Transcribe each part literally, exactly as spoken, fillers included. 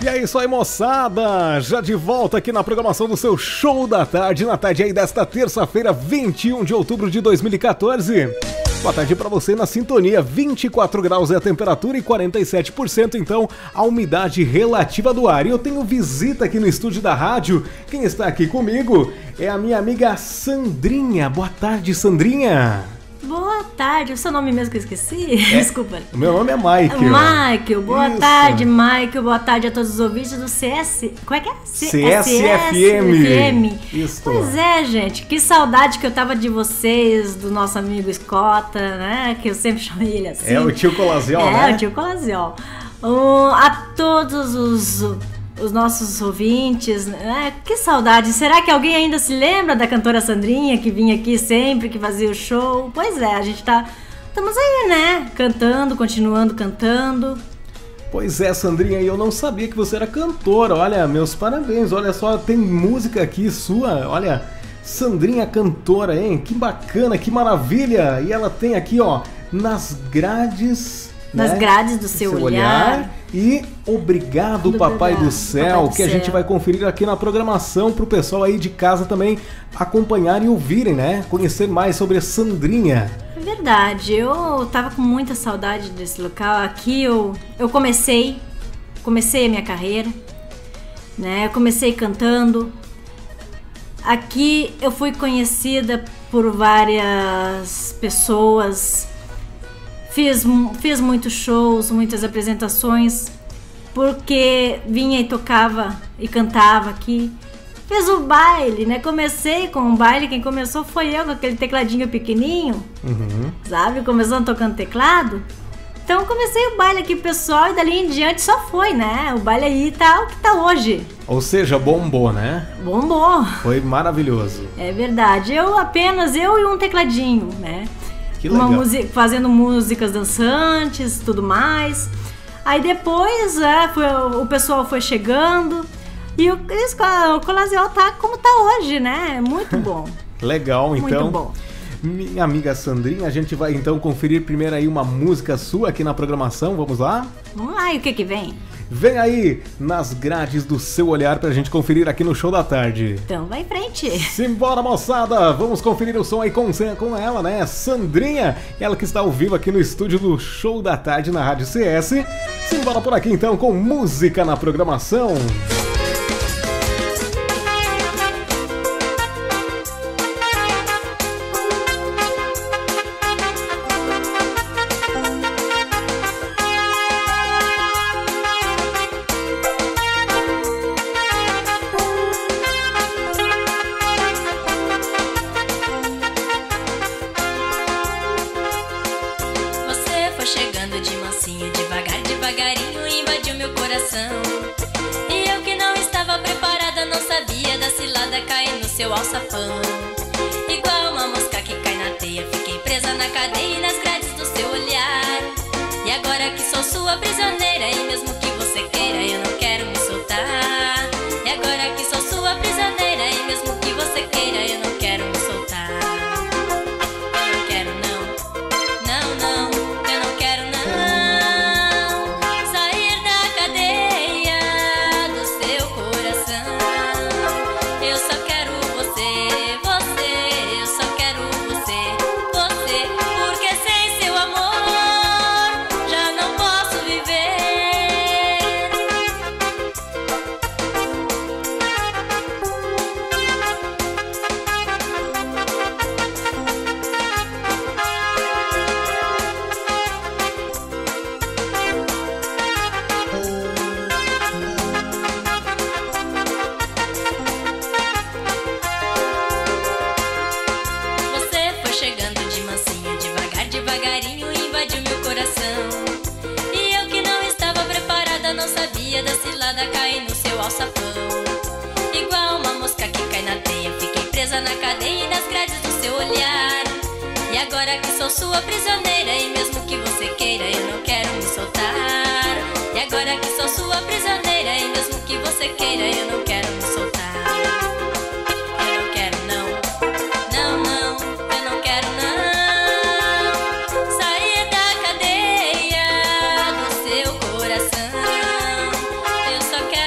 E é isso aí, moçada, já de volta aqui na programação do seu Show da Tarde, na tarde aí desta terça-feira, vinte e um de outubro de dois mil e quatorze. Boa tarde pra você na sintonia, vinte e quatro graus é a temperatura e quarenta e sete por cento então a umidade relativa do ar. E eu tenho visita aqui no estúdio da rádio, quem está aqui comigo é a minha amiga Sandrinha. Boa tarde, Sandrinha. Boa tarde, o seu nome mesmo que eu esqueci? É, desculpa. O meu nome é Michael. Michael, boa Isso. tarde, Michael. Boa tarde a todos os ouvintes do C S. Como é que é? C S F M. Isso. Pois é, gente, que saudade que eu tava de vocês, do nosso amigo Escota, né? Que eu sempre chamei ele assim. É o tio Colaziol, é, né? É, o tio Colaziol. Um, a todos os. Os nossos ouvintes, né? Que saudade. Será que alguém ainda se lembra da cantora Sandrinha, que vinha aqui sempre, que fazia o show? Pois é, a gente tá... Estamos aí, né? Cantando, continuando cantando. Pois é, Sandrinha, eu não sabia que você era cantora. Olha, meus parabéns. Olha só, tem música aqui sua. Olha, Sandrinha cantora, hein? Que bacana, que maravilha. E ela tem aqui, ó, Nas Grades... Nas né? grades do seu, seu olhar. olhar. E Obrigado, do Papai do Céu, Papai do que a céu. gente vai conferir aqui na programação para o pessoal aí de casa também acompanhar e ouvirem, né? Conhecer mais sobre a Sandrinha. É verdade, eu tava com muita saudade desse local. Aqui eu, eu comecei, comecei a minha carreira, né? Eu comecei cantando. Aqui eu fui conhecida por várias pessoas. Fiz, fiz muitos shows, muitas apresentações, porque vinha e tocava e cantava aqui. Fiz o baile, né? Comecei com o baile, quem começou foi eu, com aquele tecladinho pequenininho, uhum. sabe? Começando tocando teclado. Então comecei o baile aqui, pessoal, e dali em diante só foi, né? O baile aí tá o que tá hoje. Ou seja, bombou, né? Bombou. Foi maravilhoso. É verdade. Eu apenas, eu e um tecladinho, né? Uma música, fazendo músicas dançantes, tudo mais. Aí depois é, foi, o pessoal foi chegando e o, o Colaziol tá como tá hoje, né? Muito bom. Legal, então. Muito bom. Minha amiga Sandrinha, a gente vai então conferir primeiro aí uma música sua aqui na programação. Vamos lá? Vamos lá, e o que que vem? Vem aí, Nas Grades do Seu Olhar, pra gente conferir aqui no Show da Tarde. Então vai em frente. Simbora, moçada! Vamos conferir o som aí com, com ela, né? Sandrinha, ela que está ao vivo aqui no estúdio do Show da Tarde na Rádio C S. Simbora por aqui então com música na programação. Seu alçapão, igual uma mosca que cai na teia, fiquei presa na cadeia e nas grades do seu olhar. E agora que sou sua prisioneira, e mesmo que você queira, eu não quero me soltar. E agora que sou sua prisioneira, e mesmo que você queira, eu não quero me soltar. Eu não quero não, não, não, eu não quero não sair da cadeia do seu coração. Eu só quero você, você, eu só quero você, você, porque sem seu amor já não posso viver. Você foi chegando de mansinho, devagar, devagarinho, invadiu meu coração. E eu que não estava preparada, não sabia da cilada, caí no seu alçapão. Igual uma mosca que cai na teia, fiquei presa na cadeia e nas grades do seu olhar. E agora que sou sua prisioneira, e mesmo que você queira, eu não quero me soltar. E agora que sou sua prisioneira, e mesmo que você queira, eu não quero me soltar. Eu não quero não, não, não, eu não quero não sair da cadeia do seu coração. Eu só quero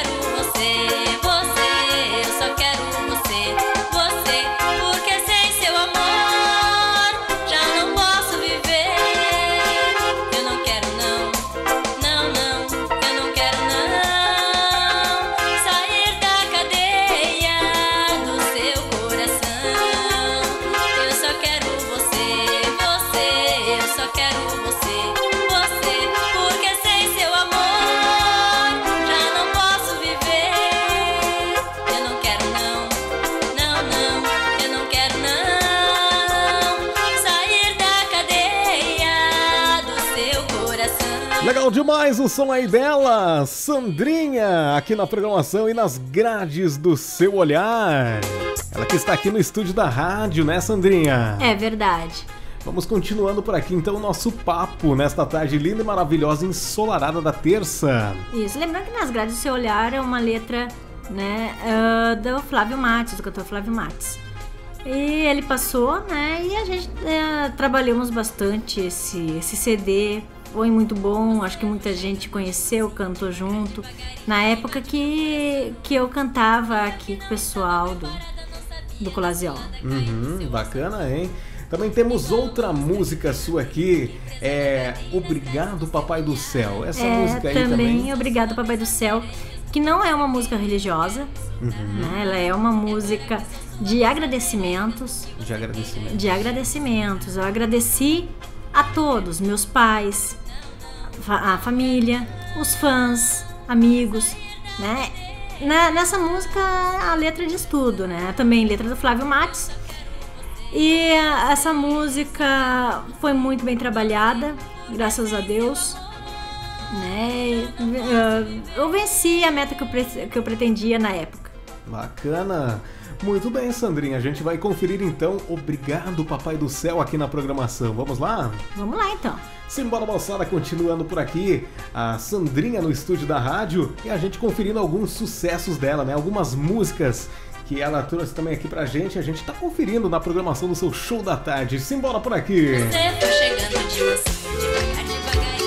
Legal demais o som aí dela, Sandrinha, aqui na programação e nas grades do seu olhar. Ela que está aqui no estúdio da rádio, né, Sandrinha? É verdade. Vamos continuando por aqui, então, o nosso papo nesta tarde linda e maravilhosa, ensolarada da terça. Isso, lembrando que nas grades do seu olhar é uma letra, né, uh, do Flávio Matos, do cantor Flávio Matos. E ele passou, né, e a gente uh, trabalhamos bastante esse, esse C D. Foi muito bom, acho que muita gente conheceu, cantou junto. Na época que, que eu cantava aqui com o pessoal do, do Colaziol. Uhum, bacana, hein? Também temos outra música sua aqui, é Obrigado Papai do Céu. Essa é, música aí também, também... Obrigado Papai do Céu, que não é uma música religiosa, uhum. né? Ela é uma música de agradecimentos. De agradecimentos. De agradecimentos. Eu agradeci a todos, meus pais, a família, os fãs, amigos, né? Nessa música a letra diz tudo, né? Também letra do Flávio Matos. E essa música foi muito bem trabalhada, graças a Deus, né? Eu venci a meta que eu, pre- que eu pretendia na época. Bacana! Muito bem, Sandrinha, a gente vai conferir então Obrigado Papai do Céu aqui na programação. Vamos lá? Vamos lá então. Simbora, moçada, continuando por aqui, a Sandrinha no estúdio da rádio e a gente conferindo alguns sucessos dela, né? Algumas músicas que ela trouxe também aqui pra gente, a gente tá conferindo na programação do seu show da tarde. Simbora por aqui! Você tá chegando de mansinho, devagar, devagarinho.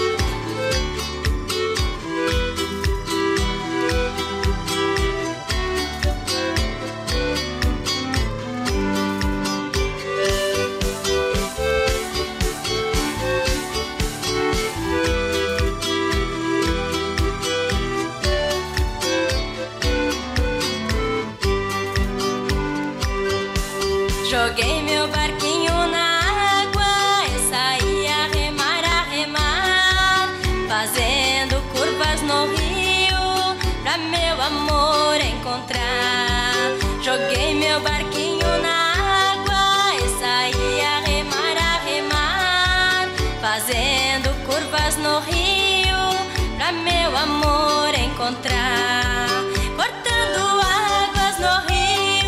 Joguei meu barquinho na água e saí a remar, a remar, fazendo curvas no rio pra meu amor encontrar. Joguei meu barquinho na água e saí a remar, a remar, fazendo curvas no rio pra meu amor encontrar. Cortando águas no rio,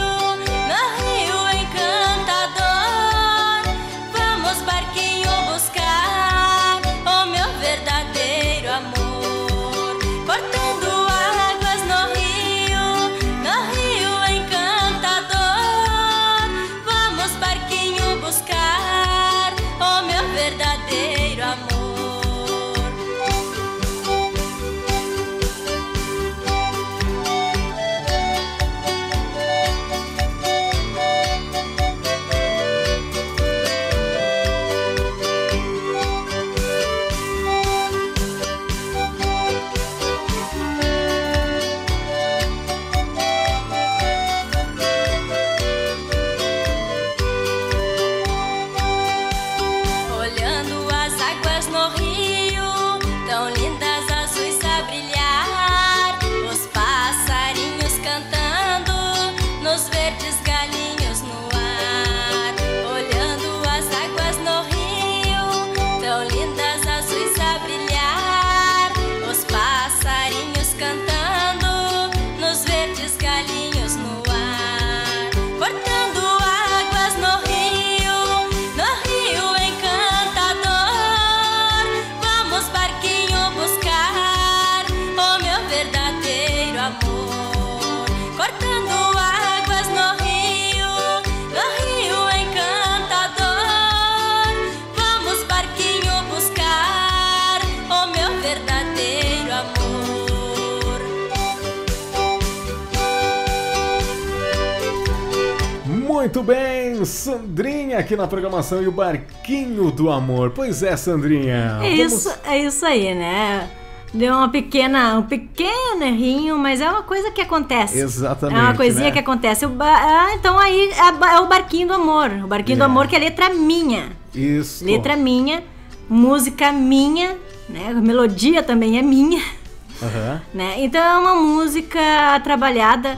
Muito bem, Sandrinha aqui na programação e o Barquinho do Amor. Pois é, Sandrinha. É, vamos... isso, é isso aí, né? Deu uma pequena, um pequeno errinho, mas é uma coisa que acontece. Exatamente. É uma coisinha, né, que acontece. O ba... ah, então aí é o Barquinho do Amor. O Barquinho é. do Amor, que é letra minha. Isso. Letra minha, música minha, né? A melodia também é minha. Uhum. Né? Então é uma música trabalhada,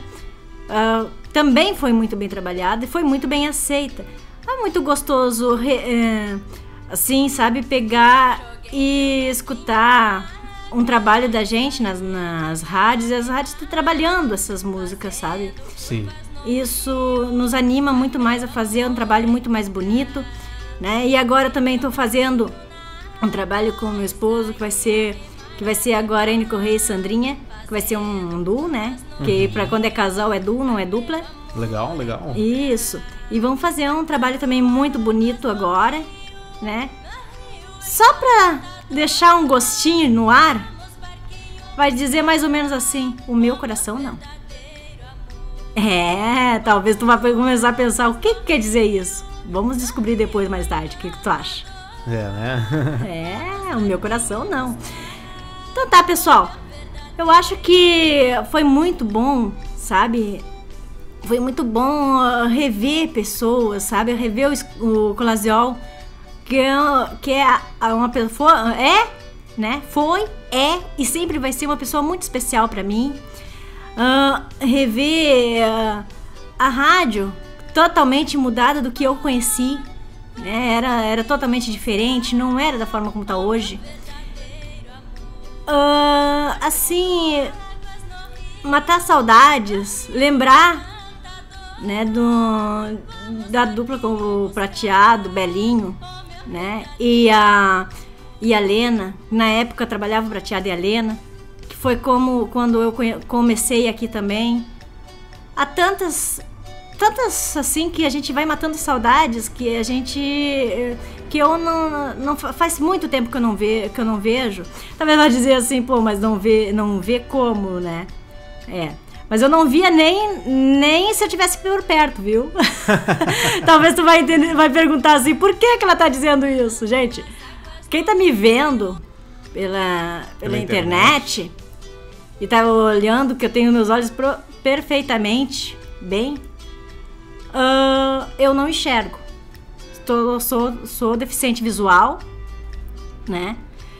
uh, também foi muito bem trabalhada e foi muito bem aceita. É muito gostoso, re, é, assim, sabe, pegar e escutar um trabalho da gente nas, nas rádios, e as rádios estão trabalhando essas músicas, sabe? Sim. Isso nos anima muito mais a fazer um trabalho muito mais bonito, né? E agora também estou fazendo um trabalho com o meu esposo, que vai ser, que vai ser agora N Correia e Sandrinha, que vai ser um, um duo, né? Que uhum. Para quando é casal é duo, não é dupla. Legal, legal. Isso. E vamos fazer um trabalho também muito bonito agora, né? Só pra deixar um gostinho no ar, vai dizer mais ou menos assim: o meu coração não. É, talvez tu vá começar a pensar o que, que quer dizer isso. Vamos descobrir depois, mais tarde. O que, que tu acha? É, né? É, o meu coração não. Então tá, pessoal. Eu acho que foi muito bom, sabe? Foi muito bom rever pessoas, sabe? Rever o, o Colaziol, que, que é uma pessoa, é, né? Foi, é e sempre vai ser uma pessoa muito especial para mim. Uh, rever uh, a rádio totalmente mudada do que eu conheci, né? Era, era totalmente diferente, não era da forma como tá hoje. Uh, assim, matar saudades, lembrar, né, do, da dupla com o Prateado, Belinho, né, e a, e a Lena. Na época trabalhava o Prateado e a Lena, que foi como quando eu comecei aqui também. Há tantas, tantas assim que a gente vai matando saudades, que a gente, que eu não, não faz muito tempo que eu não ve, que eu não vejo. Talvez vai dizer assim, pô, mas não vê, não vê como, né? É. Mas eu não via nem, nem se eu tivesse por perto, viu? Talvez tu vai, entender, vai perguntar assim, por que, que ela tá dizendo isso? Gente, quem tá me vendo pela, pela, pela internet, internet e tá olhando que eu tenho meus olhos pro, perfeitamente bem, uh, eu não enxergo. Tô, sou, sou deficiente visual, né?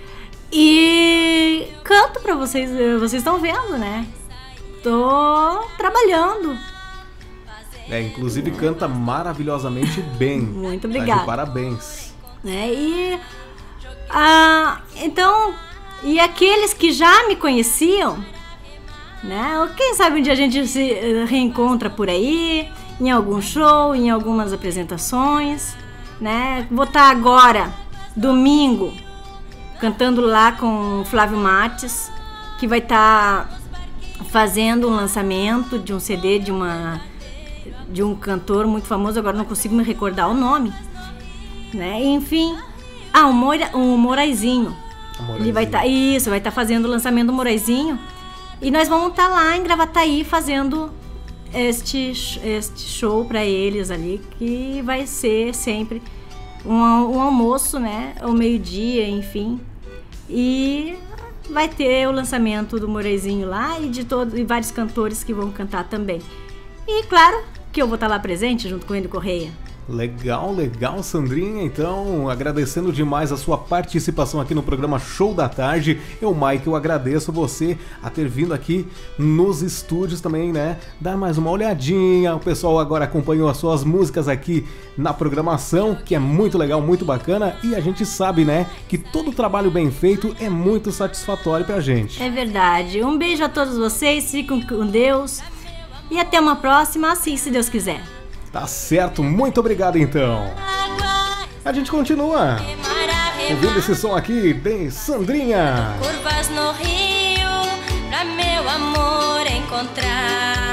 E canto pra vocês, vocês estão vendo, né? Tô trabalhando. É, inclusive canta maravilhosamente bem. Muito obrigada. Tá, parabéns. É, e ah, então, e aqueles que já me conheciam, né? Quem sabe um dia a gente se reencontra por aí, em algum show, em algumas apresentações, né? Vou estar agora, domingo, cantando lá com o Flávio Mates, que vai estar fazendo um lançamento de um C D de uma de um cantor muito famoso, agora não consigo me recordar o nome, né? Enfim, ah, o, Moira, o Moraizinho. Ele vai estar, tá, isso, vai estar tá fazendo o lançamento do Moraizinho, e nós vamos estar tá lá em Gravataí fazendo este este show para eles ali, que vai ser sempre um, um almoço, né? Ao meio-dia, enfim. E vai ter o lançamento do Moraizinho lá e de todos e vários cantores que vão cantar também. E claro que eu vou estar lá presente junto com o N Correia. Legal, legal, Sandrinha. Então, agradecendo demais a sua participação aqui no programa Show da Tarde. Eu, Mike, eu agradeço você a ter vindo aqui nos estúdios também, né? Dar mais uma olhadinha. O pessoal agora acompanhou as suas músicas aqui na programação, que é muito legal, muito bacana. E a gente sabe, né, que todo trabalho bem feito é muito satisfatório pra gente. É verdade. Um beijo a todos vocês, fiquem com Deus. E até uma próxima, assim, se Deus quiser. Tá certo, muito obrigado então. A gente continua ouvindo esse som aqui de Sandrinha. Curvas no rio, pra meu amor encontrar.